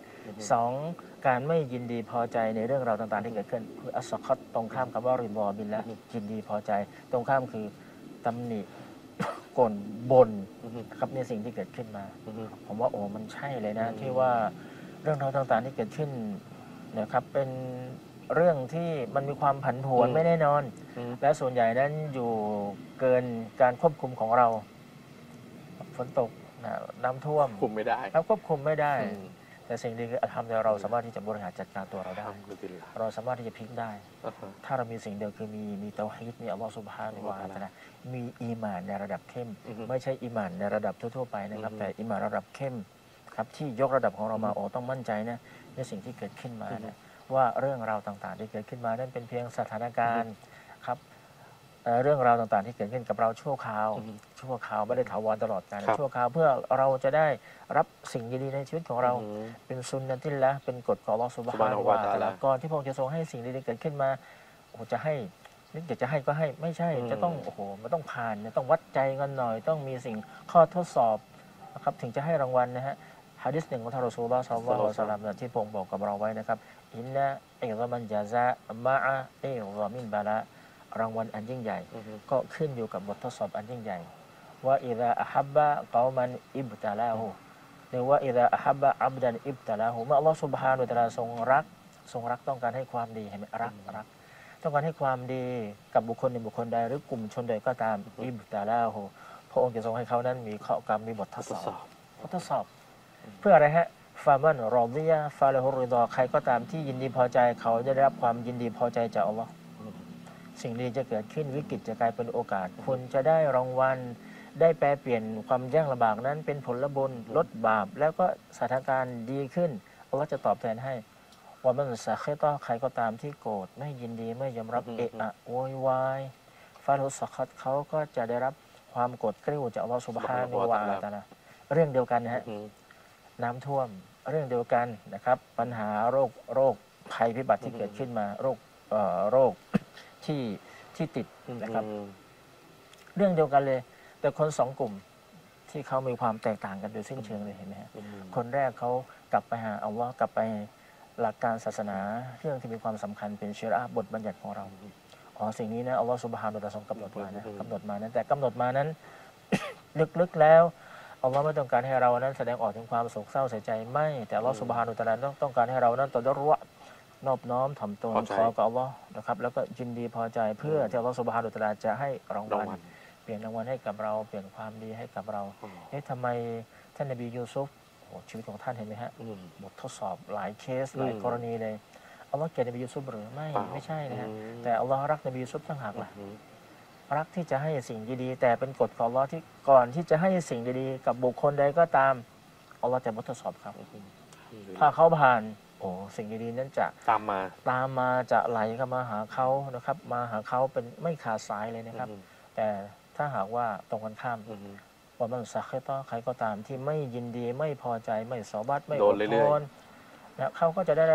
2การไม่ยินดีพอใจในเรื่องราวต่างๆที่เกิดขึ้นคืออัสซะคัตตรงข้ามกับว่าริฎอบิลละยินดีพอใจตรงข้ามคือตำหนิก่นบ่นครับในสิ่งที่เกิดขึ้นมาผมว่ามันใช่เลยนะที่ว่าเรื่องราวต่างๆที่เกิดขึ้นนะครับเป็นเรื่องที่มันมีความผันผวนไม่แน่นอนและส่วนใหญ่นั้นอยู่เกินการควบคุมของเราฝนตกน้ำท่วมคุมไม่ได้ควบคุมไม่ได้แต่สิ่งดีคืออัลฮัมดุลิลลาห์เราสามารถที่จะบริหารจัดการตัวเราได้เราสามารถที่จะพลิกได้ถ้าเรามีสิ่งเดียวคือมีเตาฮีดมีอัลลอฮฺซุบฮานะฮูวะตะอาลามีอีหม่านในระดับเข้มไม่ใช่อีหม่านในระดับทั่วๆไปนะครับแต่อีหม่านระดับเข้มครับที่ยกระดับของเรามาต้องมั่นใจนะในสิ่งที่เกิดขึ้นมานะว่าเรื่องราวต่างๆที่เกิดขึ้นมานั้นเป็นเพียงสถานการณ์ครับเรื่องราวต่างๆที่เกิดขึ้นกับเราชั่วคราวไม่ได้ถาวรตลอดกาลชั่วคราวเพื่อเราจะได้รับสิ่งดีๆในชีวิตของเราเป็นซุนนะติลละเป็นกฎของอัลเลาะห์ซุบฮานะฮูวะตะอาลาก่อนที่พระองค์จะทรงให้สิ่งดีๆเกิดขึ้นมาจะให้นึกอยากจะให้ก็ให้ไม่ใช่จะต้องมันต้องผ่านต้องวัดใจกันหน่อยต้องมีสิ่งข้อทดสอบนะครับถึงจะให้รางวัลนะฮะหะดีษหนึ่งของท่านรอซูลุลลอฮ์ ศ็อลลัลลอฮุอะลัยฮิวะซัลลัมที่พระองค์บอกกับเราไว้นะครับอินนะอิซามันญะซามะอะอิซามินบะละรางวัลอันยิ่งใหญ่ก็ขึ้นอยู่กับบททดสอบอันยิ่งใหญ่ว่าอิซาอะฮับบะกอมันอิบตะลาฮูหรือว่าอิซาอะฮับบะอับดันอิบตะลาฮูเมื่ออัลเลาะห์ซุบฮานะฮูวะตะอาลาทรงรักต้องการให้ความดีเห็นไหมรักต้องการให้ความดีกับบุคคลใดหรือกลุ่มชนใดก็ตามอิบตะลาฮูพระองค์จะทรงให้เขานั้นมีข้อกรรมมีบททดสอบเพื่ออะไรฮะฟามันรอฎิยะฟาละฮุริฎอใครก็ตามที่ยินดีพอใจเขาจะได้รับความยินดีพอใจจากอัลเลาะห์สิ่งดีจะเกิดขึ้นวิกฤตจะกลายเป็นโอกาสคุณจะได้รางวัลได้แปลเปลี่ยนความยากลำบากนั้นเป็นผลบุญลดบาปแล้วก็สถานการณ์ดีขึ้นอัลเลาะห์จะตอบแทนให้ว่ามันซะคิตะใครก็ตามที่โกรธไม่ยินดีไม่ยอมรับเอะอะโวยวายฟาลุสะคัตเขาก็จะได้รับความโกรธกริ้วจากอัลเลาะห์ซุบฮานะฮูวะตะอาลาเรื่องเดียวกันนะฮะน้ำท่วมเรื่องเดียวกันนะครับปัญหาโรคภัยพิบัติที่เกิดขึ้นมาโรคที่ติดนะครับเรื่องเดียวกันเลยแต่คน2 กลุ่มที่เขามีความแตกต่างกันโดยสิ้นเชิงเลยเห็นไหมฮะคนแรกเขากลับไปหาอัลเลาะห์กลับไปหลักการศาสนาเรื่องที่มีความสำคัญเป็นชะรีอะห์บทบัญญัติของเราสิ่งนี้นะอัลเลาะห์ซุบฮานะฮูวะตะอาลาทรงกำหนดมานะแต่กำหนดมานั้น ลึกๆแล้วอัลลอฮ์ไม่ต้องการให้เรานั้นแสดงออกถึงความโศกเศร้าเสียใจไม่แต่อัลลอฮ์ซุบฮานะฮูวะตะอาลาต้องการให้เรานั้นตะฎอรอ์นอบน้อมถ่อมตนขอกับอัลลอฮ์นะครับแล้วก็ยินดีพอใจเพื่อที่อัลลอฮ์ซุบฮานะฮูวะตะอาลาจะให้รางวัลเปลี่ยนรางวัลให้กับเราเปลี่ยนความดีให้กับเราทำไมท่านนบียูซุฟชีวิตของท่านเห็นไหมฮะบททดสอบหลายเคสหลายกรณีเลยอัลลอฮ์เกลียดนบียูซุฟหรือไม่ใช่นะฮะแต่อัลลอฮ์รักนบียูซุฟต่างหากล่ะรักที่จะให้สิ่งดีๆแต่เป็นกฎของอัลลอฮ์ที่ก่อนที่จะให้สิ่งดีๆกับบุคคลใดก็ตามอัลลอฮ์จะบททดสอบครับถ้าเขาผ่านสิ่งดีๆนั้นจะตามมาจะไหลเข้ามาหาเขานะครับมาหาเขาเป็นไม่ขาดสายเลยนะครับแต่ถ้าหากว่าตรงกันข้ามว่ามันสักแค่ใครก็ตามที่ไม่ยินดีไม่พอใจไม่สอบัตไม่อดทนนะเขาก็จะได้รับ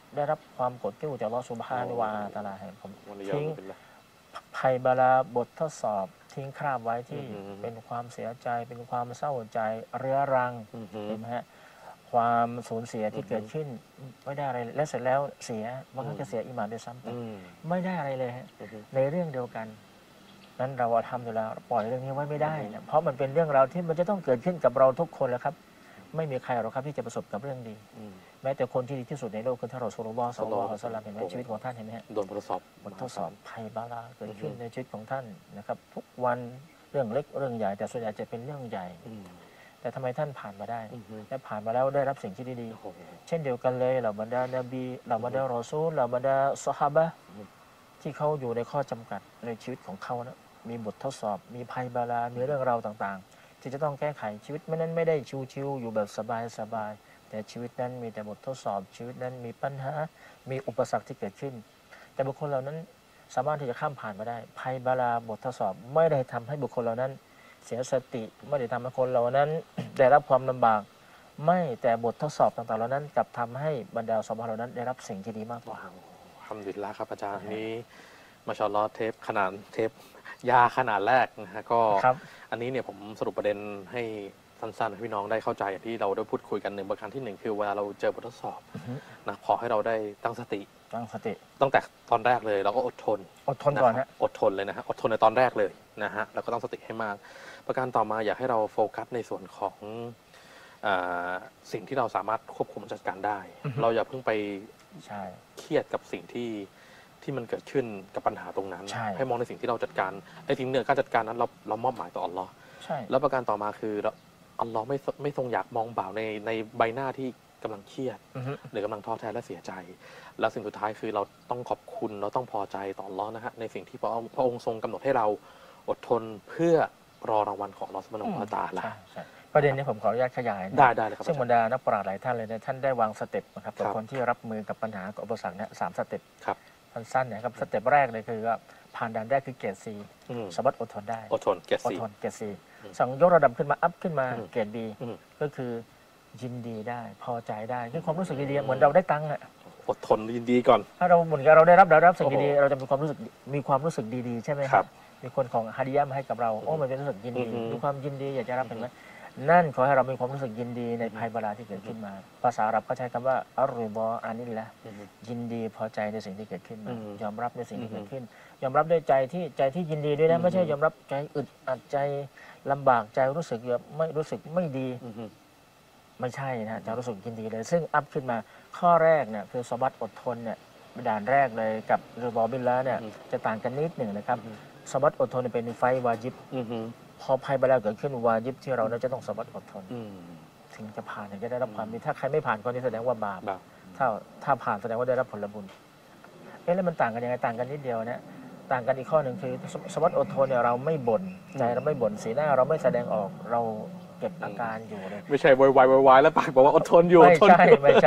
ได้รับความกดกิ้วจากอัลลอฮฺซุบฮานะฮูวะตะอาลาให้ผมทิ้งเป็นไรภัยบาลาบททดสอบทิ้งคราบไว้ที่เป็นความเสียใจเป็นความเศร้าใจเรื้อรังเห็นไหมฮะความสูญเสียที่เกิดขึ้นไม่ได้อะไรและเสร็จแล้วเสียบางครั้งจะเสียอิหม่านด้วยซ้ำไปไม่ได้อะไรเลยฮะในเรื่องเดียวกันนั้นเราทำอยู่แล้วปล่อยเรื่องนี้ไว้ไม่ได้นะเพราะมันเป็นเรื่องราวที่มันจะต้องเกิดขึ้นกับเราทุกคนแหละครับไม่มีใครหรอกครับที่จะประสบกับเรื่องดีแม้แต่คนที่ดีที่สุดในโลกคือท่านรอซูลุลลอฮ์ ศ็อลลัลลอฮุอะลัยฮิวะซัลลัมเห็นไหมชีวิตของท่านเห็นไหมฮะโดนทดสอบบททดสอบภัยบาลาเกิดขึ้นในชีวิตของท่านนะครับทุกวันเรื่องเล็กเรื่องใหญ่แต่ส่วนใหญ่จะเป็นเรื่องใหญ่แต่ทำไมท่านผ่านมาได้และผ่านมาแล้วได้รับสิ่งที่ดีๆเช่นเดียวกันเลยเหล่าบรรดานบีเหล่าบรรดารอซูลเหล่าบรรดาซอฮาบะห์ที่เขาอยู่ในข้อจำกัดในชีวิตของเขานะมีบททดสอบมีภัยบาลามีเรื่องราวต่างๆที่จะต้องแก้ไขชีวิตนั้นไม่ได้ชิวๆอยู่แบบสบายๆแต่ชีวิตนั้นมีแต่บททดสอบชีวิตนั้นมีปัญหามีอุปสรรคที่เกิดขึ้นแต่บุคคลเหล่านั้นสามารถที่จะข้ามผ่านมาได้ภัยบาลาบททดสอบไม่ได้ทำให้บุคคลเหล่านั้นเสียสติไม่ได้ทำให้คนเหล่านั้นได้รับความลำบากไม่แต่บททดสอบต่างๆเหล่านั้นกลับทำให้บรรดาซอฮาบะห์เหล่านั้นได้รับสิ่งที่ดีมากกว่าทำดีละครับอาจารย์นี้มาชาอัลลอฮ์เทปขนาดเทปยาขนาดแรกนะฮะก็อันนี้เนี่ยผมสรุปประเด็นให้สั้นๆให้พี่น้องได้เข้าใจอย่างที่เราได้พูดคุยกันหนึ่งประการที่หนึ่งคือเวลาเราเจอบททดสอบนะขอให้เราได้ตั้งสติตั้งแต่ตอนแรกเลยเราก็อดทนก่อนฮะอดทนเลยนะฮะอดทนในตอนแรกเลยนะฮะแล้วก็ต้องสติให้มากประการต่อมาอยากให้เราโฟกัสในส่วนของสิ่งที่เราสามารถควบคุมจัดการได้เราอย่าเพิ่งไปเครียดกับสิ่งที่มันเกิดขึ้นกับปัญหาตรงนั้นให้มองในสิ่งที่เราจัดการไอ้สิ่งเหนือการจัดการนั้นเรามอบหมายต่ออัลลอฮ์แล้วประการต่อมาคืออัลลอฮ์ไม่ทรงอยากมองบ่าวในใบหน้าที่กำลังเครียดหรือกำลังท้อแท้และเสียใจแล้วสิ่งสุดท้ายคือเราต้องขอบคุณเราต้องพอใจต่ออัลลอฮ์นะฮะในสิ่งที่พระองค์ทรงกำหนดให้เราอดทนเพื่อรอรางวัลของอัลลอฮ์ซุบฮานะฮูวะตะอาลาประเด็นนี้ผมขออนุญาตขยายได้เลยครับซึ่งบรรดานักปราชญ์หลายท่านเลยนะท่านได้วางสเต็ปนะครับกับคนที่รับมือกับปัญหากับอุปสรรคเนี่ย3 สเต็ปสั้นๆนะครับสเต็ปแรกเลยคือว่าผ่านด่านแรกคือเกรด C สามารถอดทนได้อดทนเกรด C สั่งยกระดับขึ้นมาอัพขึ้นมาเกรด B ก็คือยินดีได้พอใจได้คือความรู้สึกดีๆเหมือนเราได้ตังค์อะอดทนยินดีก่อนถ้าเราเหมือนกับเราได้รับสิ่งดีๆเราจะมีความรู้สึกดีๆใช่ไหมครับมีคนของฮาดิยะมาให้กับเราโอ้มันเป็นรู้สึกยินดีมีความยินดีอยากจะรับเห็นไหมนั่นขอให้เรามีความรู้สึกยินดีในภัยบาลาที่เกิดขึ้นมาภาษาอาหรับเขาใช้คำว่าอัลริบออานิลละยินดีพอใจในสิ่งที่เกิดขึ้นมายอมรับในสิ่งที่เกิดขึ้นยอมรับด้วยใจที่ยินดีด้วยนะไม่ใช่ยอมรับใจอึดอัดใจลำบากใจรู้สึกไม่ดีไม่ใช่นะจะรู้สึกยินดีเลยซึ่งอัพขึ้นมาข้อแรกเนี่ยคือสบัตอดทนเนี่ยด่านแรกเลยกับริบอบิลละเนี่ยจะต่างกันนิดหนึ่งนะครับสบัตอดทนเป็นไฟวาจิบพอภัยบาลาเกิดขึ้นวาญิบที่เราจะต้องสบัดอดทนถึงจะผ่านถึงจะได้รับความดีถ้าใครไม่ผ่านก็นี่แสดงว่าบาปถ้าผ่านแสดงว่าได้รับผลบุญแล้วมันต่างกันยังไงต่างกันนิดเดียวนะต่างกันอีกข้อหนึ่งคือสบัดอดทนเนี่ยเราไม่บ่นใจเราไม่บ่นสีหน้าเราไม่แสดงออกเราเก็บอาการอยู่เลยไม่ใช่วายแล้วปากบอกว่าอดทนอยู่ไม่ใช่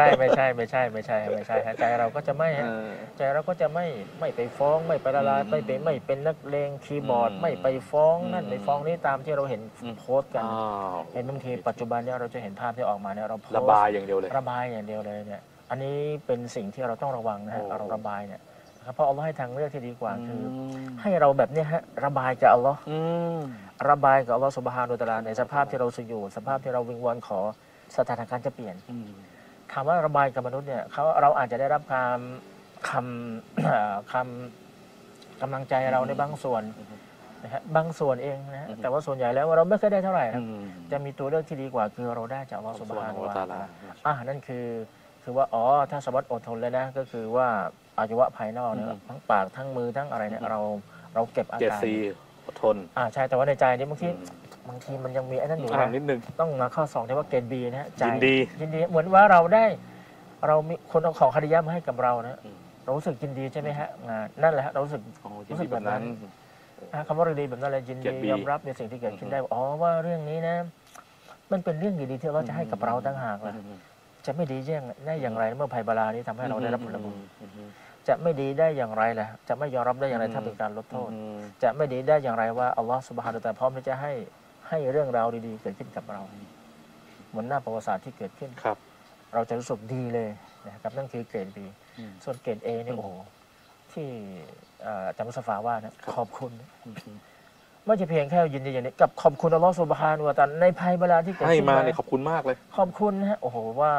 ใจเราก็จะไม่ใจเราก็จะไม่ไปฟ้องไม่ไปละลายไม่เป็นนักเลงคีย์บอร์ดไม่ไปฟ้องนั่นไปฟ้องนี่ตามที่เราเห็นโพสต์กันเห็นบางทีปัจจุบันเนี่ยเราจะเห็นภาพที่ออกมาเนี่ยเราโพสต์ระบายอย่างเดียวเลยเนี่ยอันนี้เป็นสิ่งที่เราต้องระวังนะฮะเราระบายเนี่ยเพราะอัลลอฮ์ให้ทางเลือกที่ดีกว่าคือให้เราแบบนี้ฮะระบายกับอัลลอฮ์ระบายกับอัลลอฮ์ซุบฮานะฮูวะตะอาลาในสภาพที่เราสุญูดสภาพที่เราวิงวอนขอสถานการณ์จะเปลี่ยนถามว่าระบายกับมนุษย์เนี่ยเราอาจจะได้รับคำกำลังใจเราในบางส่วนนะฮะบางส่วนเองนะแต่ว่าส่วนใหญ่แล้วเราไม่เคยได้เท่าไหร่นะจะมีตัวเลือกที่ดีกว่าคือเราได้จากอัลลอฮ์ซุบฮานะฮูวะตะอาลานั่นคือว่าถ้าสบัดอดทนเลยนะก็คือว่าอายุวะภายนอกเนี่ยทั้งปากทั้งมือทั้งอะไรเนี่ยเราเก็บอาการอดทนใช่แต่ว่าในใจนี่บางทีมันยังมีไอ้นั่นอยู่นะนิดนึงต้องมาข้อ2ที่ว่าเกณฑ์ B นะใจยินดีเหมือนว่าเรามีคนเอาของฮาดิยะมาให้กับเรานะเรารู้สึกยินดีใช่ไหมฮะนั่นแหละเรารู้สึกแบบนั้นคำว่าดีแบบนั้นเลยยินดียอมรับในสิ่งที่เกิดขึ้นได้ว่าเรื่องนี้นะมันเป็นเรื่องดีๆที่เราจะให้กับเราต่างหากนะจะไม่ดีได้อย่างไรเมื่อภัยบาลานี้ทำให้เราได้รับผลบุญจะไม่ดีได้อย่างไรล่ะจะไม่ยอมรับได้อย่างไรถ้าเป็นการลดโทษจะไม่ดีได้อย่างไรว่าอัลลอฮฺซุบฮานะฮูวะตะอาลาพร้อมที่จะให้เรื่องราวดีๆเกิดขึ้นกับเราเหมือนหน้าประวัติศาสตร์ที่เกิดขึ้นเราจะรู้สึกดีเลยนะครับนั่นคือเกรด B ส่วนเกรด A เนี่ยโอ้โหที่อาจารย์มุสฟาว่านะขอบคุณไม่ใช่เพียงแค่ยินดีอย่างนี้กับขอบคุณอัลลอฮฺซุบฮานะฮูวะตะอาลาในภัยเวลาที่เกิดขึ้นให้มาเนี่ยขอบคุณมากเลยขอบคุณนะฮะโอ้โหว่า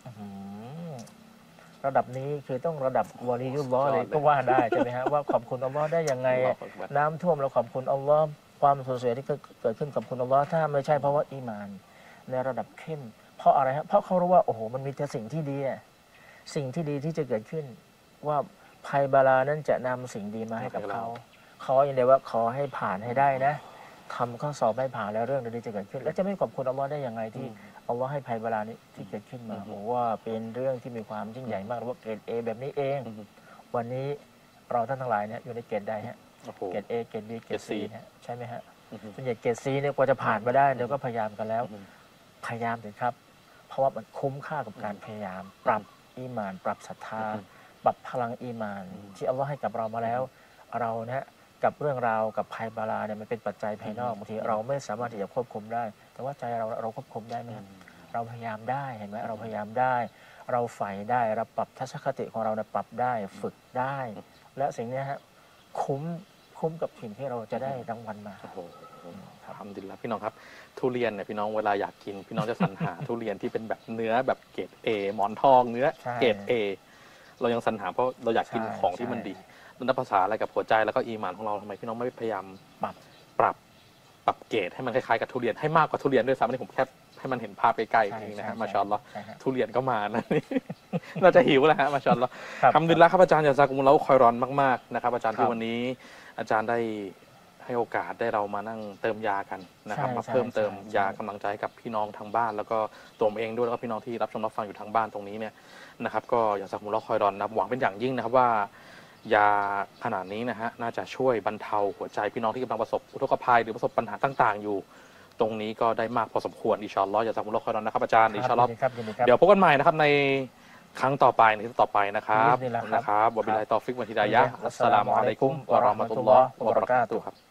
ระดับนี้คือต้องระดับวะลียุลลอฮ์เลยก็ว่าได้ใช่ไหมฮะว่าขอบคุณอัลลอฮ์ได้ยังไงน้ำท่วมเราขอบคุณอัลลอฮ์ความสูญเสียที่เกิดขึ้นขอบคุณอัลลอฮ์ถ้าไม่ใช่เพราะว่าอีมานในระดับเข้มเพราะอะไรฮะเพราะเขารู้ว่าโอ้โหมันมีแต่สิ่งที่ดีสิ่งที่ดีที่จะเกิดขึ้นว่าภัยบาลานั้นจะนำสิ่งดีมาให้กับเขาอย่างเดียวว่าขอให้ผ่านให้ได้นะทำข้อสอบให้ผ่านแล้วเรื่องดีจะเกิดขึ้นแล้วจะไม่ขอบคุณอัลลอฮ์ได้ยังไงที่อัลลอฮ์ให้ภัยบาลานี้ที่เกิดขึ้นมาโอ้ว่าเป็นเรื่องที่มีความยิ่งใหญ่มากว่าเกรด A แบบนี้เองวันนี้เราท่านทั้งหลายเนี่ยอยู่ในเกรดใดฮะเกรด A เกรด B เกรด C ใช่ไหมฮะส่วนใหญ่เกรด C เนี่ยกว่าจะผ่านมาได้เดี๋ยวก็พยายามกันแล้วพยายามถึงครับเพราะว่ามันคุ้มค่ากับการพยายามปรับอีหม่านปรับศรัทธาปรับพลังอีหม่านที่อัลลอฮ์ให้กับเรามาแล้วเรานะกับเรื่องราวกับภัยบาลาเนี่ยมันเป็นปัจจัยภายนอกบางทีเราไม่สามารถที่จะควบคุมได้แต่ว่าใจเราควบคุมได้ไหมเราพยายามได้เห็นไหมเราพยายามได้เราใฝ่ได้เราปรับทัศนคติของเราปรับได้ฝึกได้และสิ่งนี้ฮะคุ้มกับสิ่งที่เราจะได้รางวัลมาทำดีแล้วพี่น้องครับทุเรียนเนี่ยพี่น้องเวลาอยากกินพี่น้องจะสรรหาทุเรียนที่เป็นแบบเนื้อแบบเกรด A หมอนทองเนื้อเกรด A เรายังสรรหาเพราะเราอยากกินของที่มันดีมันนับภาษาอะไรกับหัวใจแล้วก็อีหม่านของเราทำไมพี่น้องไม่พยายามปรับเกรดให้มันคล้ายๆกับทุเรียนให้มากกว่าทุเรียนด้วยซ้ำนี่ผมแค่ให้มันเห็นภาพใกล้ๆเองนะฮะมาชาอัลลอฮ์ทุเรียนก็มานะนี่น่าจะหิวแล้วฮะมาชาอัลลอฮ์ทำดีแล้วครับอาจารย์ยาซากุมุลลอฮ์คอยรอนมากๆนะครับอาจารย์ที่วันนี้อาจารย์ได้ให้โอกาสได้เรามานั่งเติมยากันนะครับมาเพิ่มเติมยากำลังใจกับพี่น้องทางบ้านแล้วก็ตัวผมเองด้วยแล้วก็พี่น้องที่รับชมรับฟังอยู่ทางบ้านตรงนี้เนี่ยนะครับก็อยากสักมุลลอฮ์คอยรอนนะหวังเป็นอย่างยิ่งนะครับว่ายาขนาดนี้นะฮะน่าจะช่วยบรรเทาหัวใจพี่น้องที่กำลังประสบอุทกภัยหรือประสบปัญหาต่างๆอยู่ตรงนี้ก็ได้มากพอสมควรอินชาอัลลอฮ์อยากสักมุลลอฮ์คอยรอนนะครับอาจารย์อินชาอัลลอฮ์เดี๋ยวพบกันใหม่นะครับในครั้งต่อไปในที่ต่อไปนะครับวะบิลลาฮิตอฟิกวะฮิดายะฮ์อัสสลามุอะลัยกุมวะเราะห์มะตุลลอฮ์วะบะเราะกาตุฮ์ครับ